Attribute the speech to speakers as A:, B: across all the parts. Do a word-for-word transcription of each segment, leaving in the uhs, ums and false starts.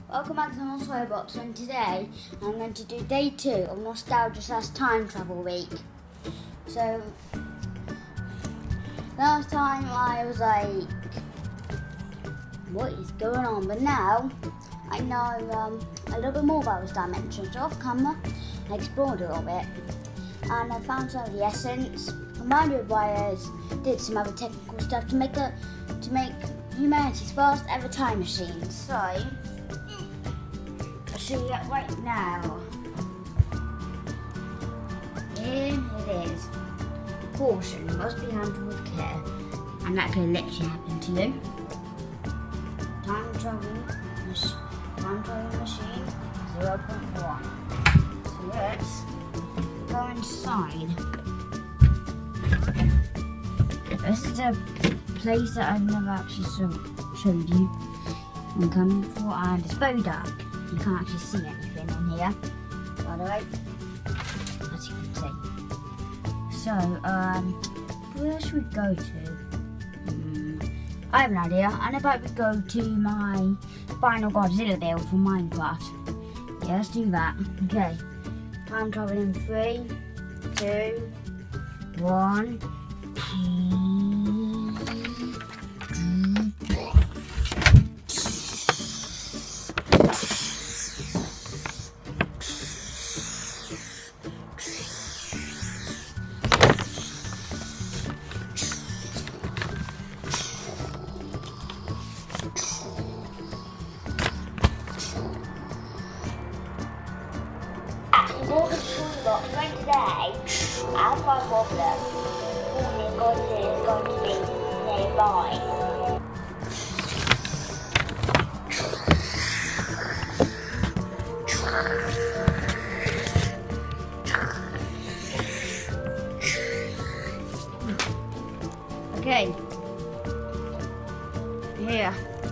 A: Welcome back to North Box, and today I'm going to do day two of Nostalgia slash Time Travel Week. So, last time I was like, what is going on? But now I know um, a little bit more about this dimension. So off camera, I explored a little bit and I found some of the essence, combined with wires, did some other technical stuff to make a to make humanity's first ever time machine. So I'll show you that right now. Here it is. Caution, must be handled with care, and that could literally happen to you. Time travel, time travel machine zero point one. So let's go inside. This is a place that I've never actually show, showed you. I'm coming before, and it's very dark. You can't actually see anything in here, by the way, as you can see. So, um, where should we go to? Hmm, I have an idea. And about we go to my final Godzilla build for Minecraft. Yeah, let's do that. Okay. Time travel in three, two, one. Morgan Toolbox right today, as my problem, warning Godzilla is going to be nearby. Okay. Here.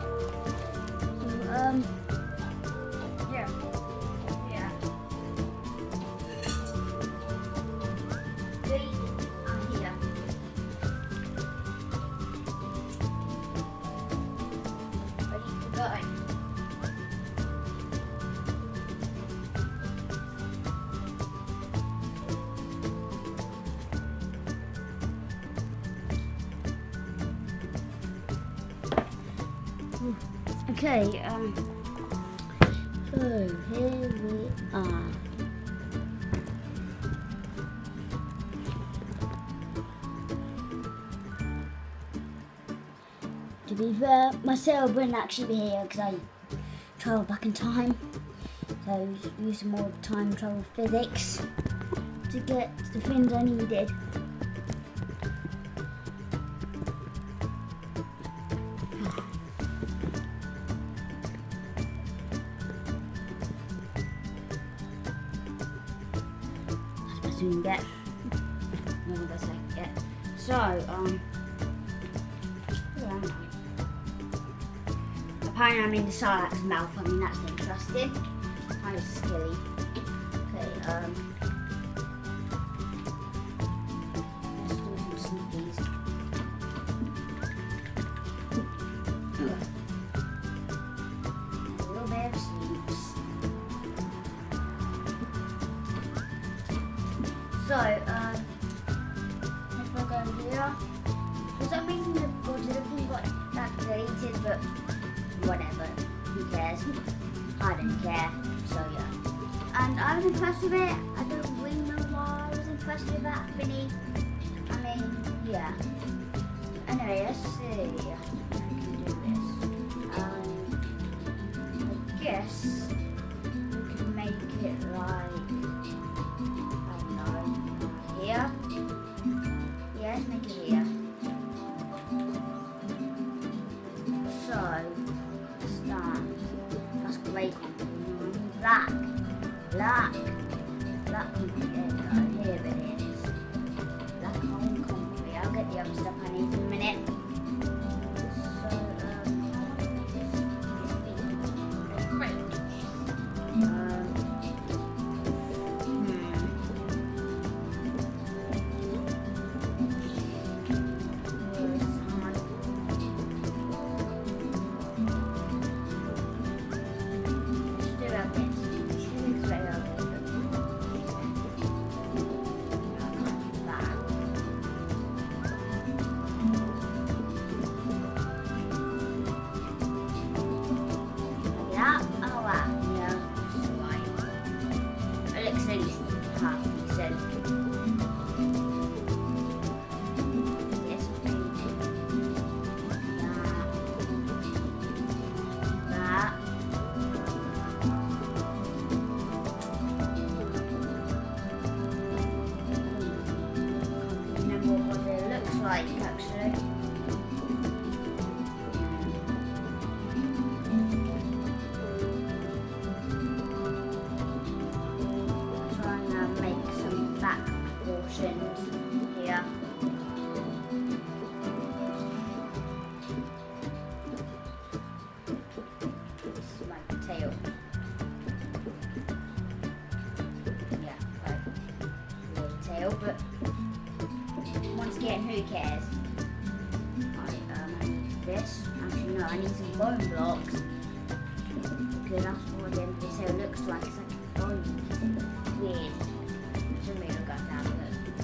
A: Um. Yeah. Yeah. Three and here. Ready to go. Okay, um, so here we are. To be fair, myself wouldn't actually be here because I travelled back in time. So I used some more time travel physics to get the things I needed. You can get. No, that's like yeah. So, um, where am I? Apparently, I'm in the Sarlacc's mouth. I mean, that's interesting. Kind of skilly. Okay, um, let's do some sneakies. A little bit of sleeps. So, um, if I go here, for some reason the Godzilla thing got activated, but whatever, who cares? I don't care, so yeah. And I was impressed with it. I don't really know why I was impressed with that thingy. I mean, yeah. Anyway, let's see. I can do this. Um, I guess we can make it like. Here. Yeah, let's make it here. So, stand. That's great. Black. Black. Black concrete. There we go. Here it is. Black home concrete. I'll get the other stuff I need in a minute. So, um, great. Um, who cares? I, um, I need this. Actually, no, I need some bone blocks. Because that's what then this here looks like. It's like a bone. Weird. Should make look like that,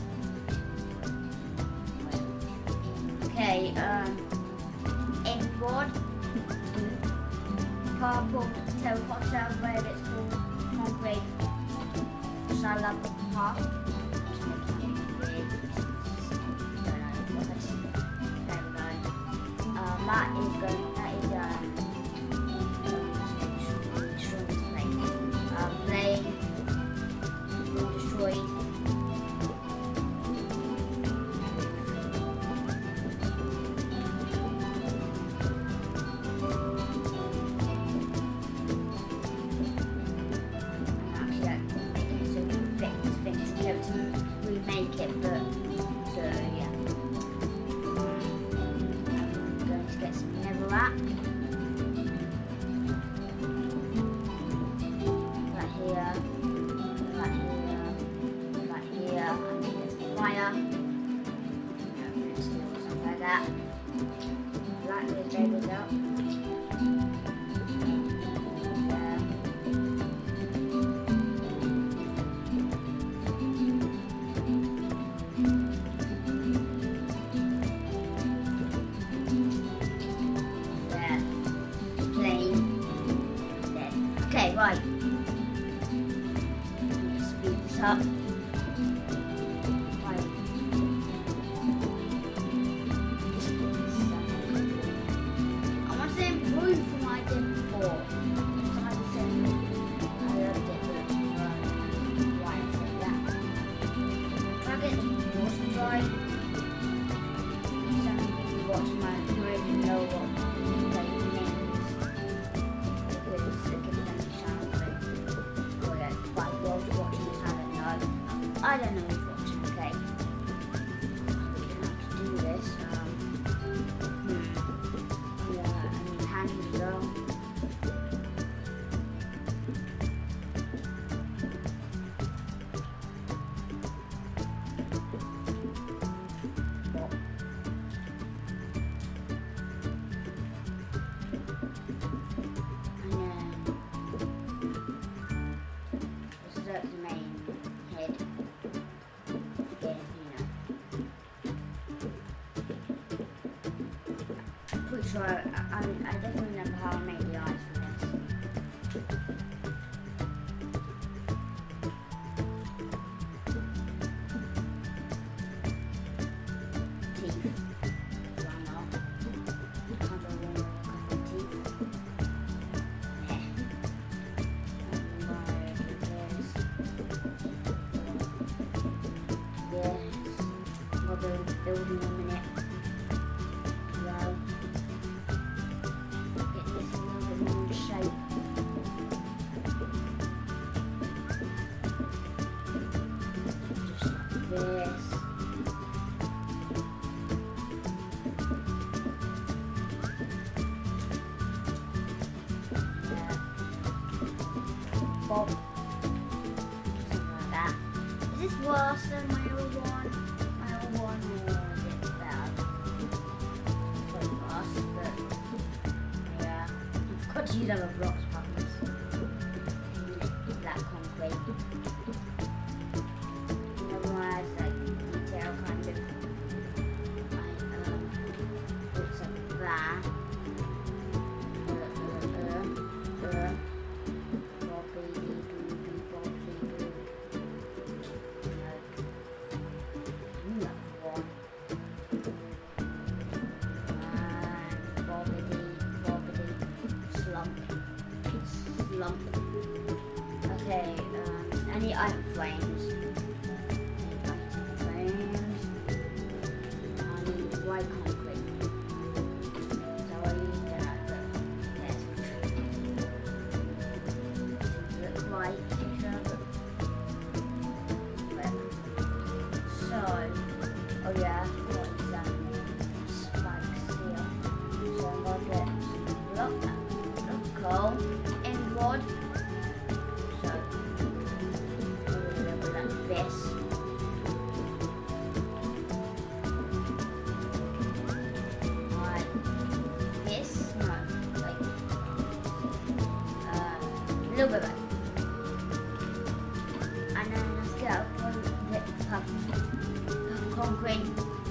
A: but... Okay, um... inboard. Purple terracotta, whatever it's called. Concrete. Salad park. Um, that is going, that is um, um plane, destroyed. Remake it, but so yeah. I'm going to get some netherrack. Right here, right here, right here. I need to get some fire. Something like that. Black is labeled out. Okay, right. Speed this up. Right. I want to improve from what I did before. Somebody said I loved it, but uh, why I said that. Try to get the water dry. Some people watch my already know what that means. Because it gives them a chance to or yeah, like World watching this I don't know. I don't know who's watching, okay. We have to do this. Um hmm. Yeah, I need hands as well. The main head. Again, you know. Pretty sure I, I, I definitely remember how I made the eyes for this. Teeth. Why not? Can't go wrong with a couple of teeth. Building a minute. Well, get this a little bit more in shape. Just like this. Yeah. Bob. Something like that. Is this worse than my old one? One more is bad. Quite fast, but yeah. I've got to use other blocks partners. Black concrete. Otherwise, like detail kind of. I um put some that. Uh, uh, uh, uh. Bobby, do, do, Bobby, do. Okay, um, any iron frames. Any iron frames. I need white concrete. So I use that, but yes. Look white, so, oh yeah, I've got some spikes here. So I'm gonna get some block, block coal, and wood. This. still with it. And then let's get up on the pub, pub concrete.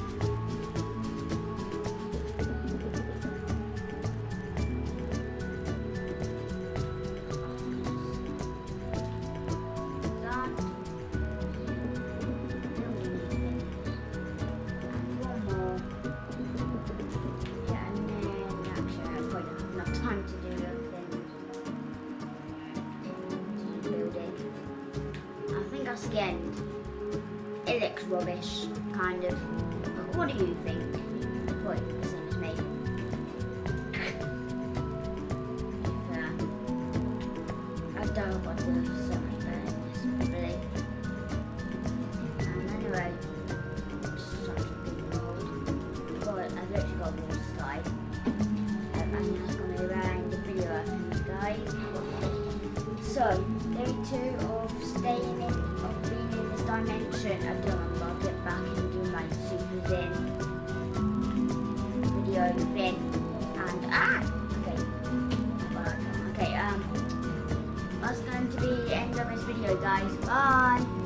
A: Again, it looks rubbish, kind of. But what do you think? What the same as me? Yeah. I don't want to do so much better than this, really. And anyway, it's such a big road. God, I've literally got a blue sky. Um, and that's going to be around the video, I think, guys. So, day two of staying in, of being in this dimension. I don't know, I'll get back and do my super zen video thing. And, ah! Okay. Okay, um, that's going to be the end of this video, guys. Bye!